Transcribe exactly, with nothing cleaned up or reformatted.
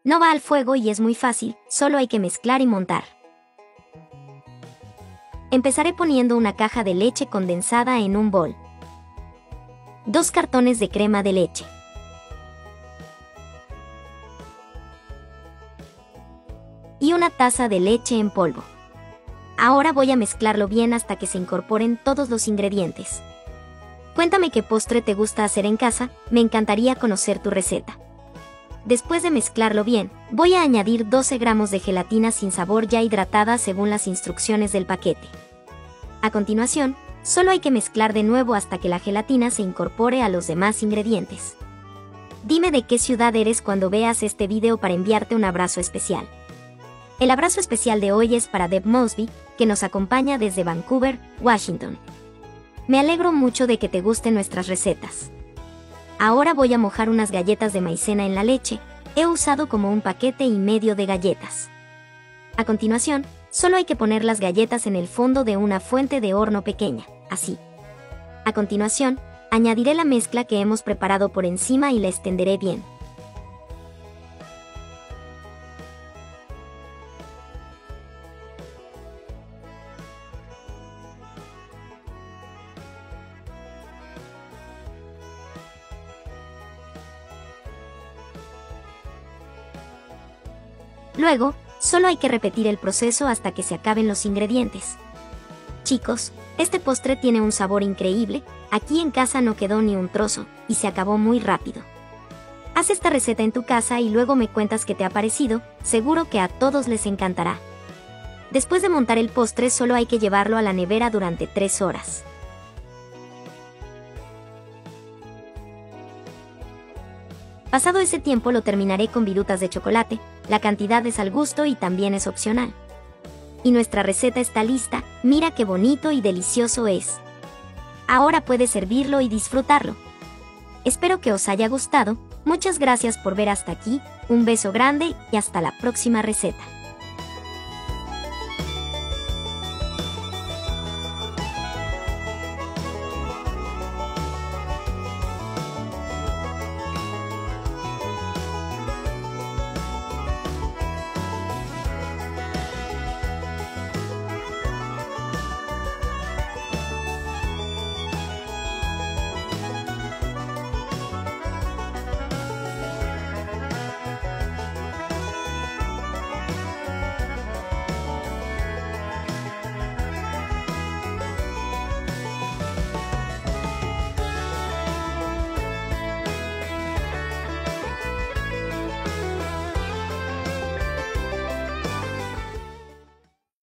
No va al fuego y es muy fácil, solo hay que mezclar y montar. Empezaré poniendo una caja de leche condensada en un bol. Dos cartones de crema de leche. Y una taza de leche en polvo. Ahora voy a mezclarlo bien hasta que se incorporen todos los ingredientes. Cuéntame qué postre te gusta hacer en casa, me encantaría conocer tu receta. Después de mezclarlo bien, voy a añadir doce gramos de gelatina sin sabor ya hidratada según las instrucciones del paquete. A continuación, solo hay que mezclar de nuevo hasta que la gelatina se incorpore a los demás ingredientes. Dime de qué ciudad eres cuando veas este video para enviarte un abrazo especial. El abrazo especial de hoy es para Deb Mosby, que nos acompaña desde Vancouver, Washington. Me alegro mucho de que te gusten nuestras recetas. Ahora voy a mojar unas galletas de maicena en la leche, he usado como un paquete y medio de galletas. A continuación, solo hay que poner las galletas en el fondo de una fuente de horno pequeña, así. A continuación, añadiré la mezcla que hemos preparado por encima y la extenderé bien. Luego, solo hay que repetir el proceso hasta que se acaben los ingredientes. Chicos, este postre tiene un sabor increíble, aquí en casa no quedó ni un trozo, y se acabó muy rápido. Haz esta receta en tu casa y luego me cuentas qué te ha parecido, seguro que a todos les encantará. Después de montar el postre solo hay que llevarlo a la nevera durante tres horas. Pasado ese tiempo lo terminaré con virutas de chocolate, la cantidad es al gusto y también es opcional. Y nuestra receta está lista, mira qué bonito y delicioso es. Ahora puedes servirlo y disfrutarlo. Espero que os haya gustado, muchas gracias por ver hasta aquí, un beso grande y hasta la próxima receta.